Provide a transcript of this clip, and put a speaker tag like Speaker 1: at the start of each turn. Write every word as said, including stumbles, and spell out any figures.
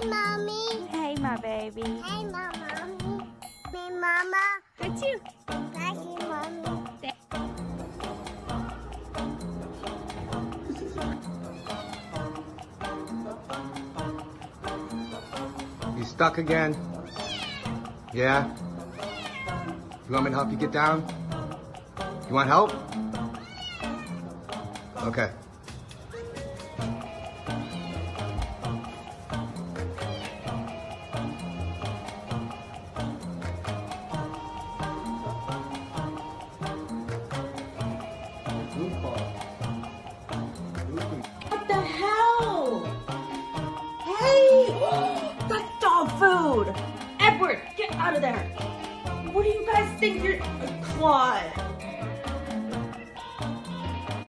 Speaker 1: Mommy.
Speaker 2: Hey, my baby.
Speaker 1: Hey, my mommy. Hey, mama.
Speaker 2: Good you.
Speaker 1: Thank you, mommy.
Speaker 3: You stuck again? Yeah? You want me to help you get down? You want help? Okay.
Speaker 2: What the hell? Hey! That's dog food! Edward, get out of there! What do you guys think you're... Claude?